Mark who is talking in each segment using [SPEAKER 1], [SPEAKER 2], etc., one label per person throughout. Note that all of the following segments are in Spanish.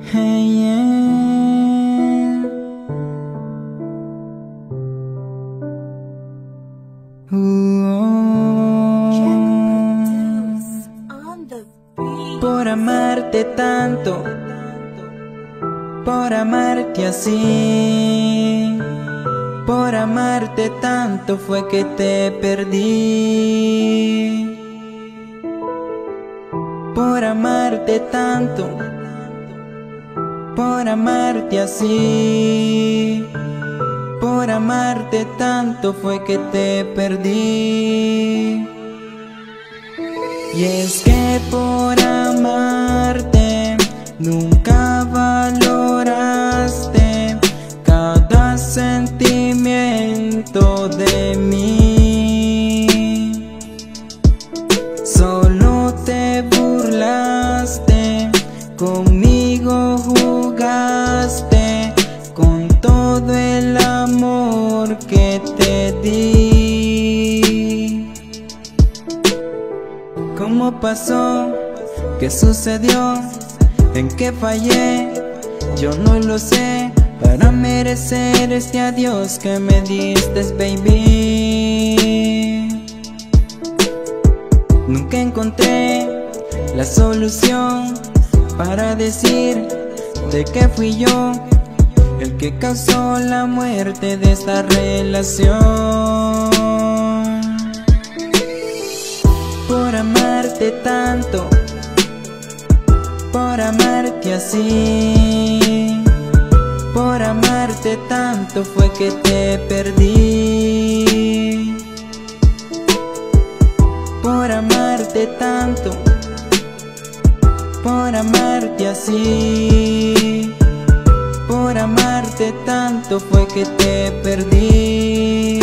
[SPEAKER 1] Hey, yeah. Por amarte tanto, por amarte así, por amarte tanto fue que te perdí. Por amarte tanto, por amarte así, por amarte tanto fue que te perdí. Y es que por amarte nunca valoraste cada sentimiento de mí. Solo te burlaste, conmigo jugaste con todo el amor que te di. ¿Cómo pasó? ¿Qué sucedió? ¿En qué fallé? Yo no lo sé, para merecer este adiós que me diste, baby. Nunca encontré la solución para decir de que fui yo el que causó la muerte de esta relación. Por amarte tanto, por amarte así, por amarte tanto fue que te perdí. Por amarte tanto, por amarte así, por amarte tanto fue que te perdí.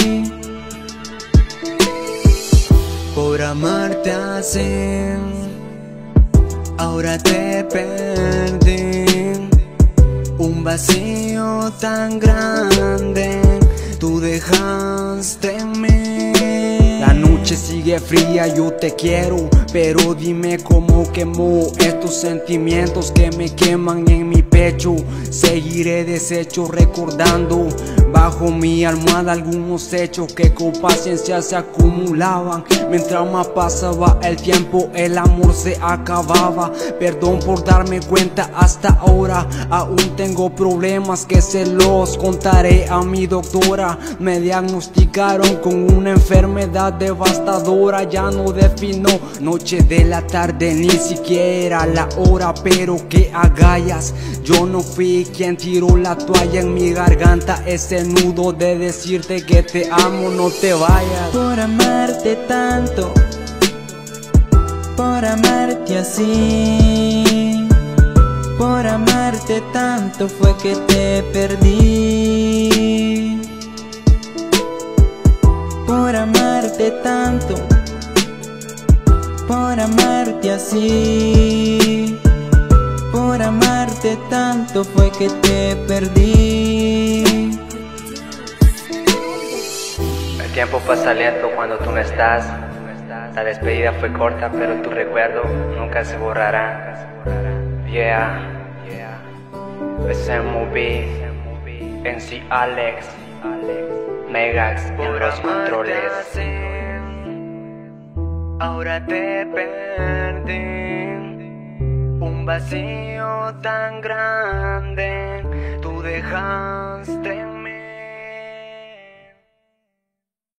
[SPEAKER 2] Por amarte así, ahora te perdí. Un vacío tan grande tú dejaste en mí. La noche sigue fría, yo te quiero, pero dime cómo quemó estos sentimientos que me queman en mi pecho. Seguiré deshecho recordando bajo mi almohada algunos hechos que con paciencia se acumulaban. Mientras más pasaba el tiempo, el amor se acababa. Perdón por darme cuenta hasta ahora, aún tengo problemas que se los contaré a mi doctora. Me diagnosticaron con una enfermedad devastadora. Ya no defino noche de la tarde, ni siquiera la hora, pero que agallas. Yo no fui quien tiró la toalla en mi garganta, ese nudo de decirte que te amo, no te vayas.
[SPEAKER 1] Por amarte tanto, por amarte así, por amarte tanto fue que te perdí. Por amarte tanto, por amarte así, por amarte tanto fue que te perdí.
[SPEAKER 3] El tiempo pasa lento cuando tú no estás. La despedida fue corta, pero tu recuerdo nunca se borrará. Yeah, SMV, NC Alex, Megax en los controles.
[SPEAKER 2] Ahora te perdí. Un vacío tan grande tú dejaste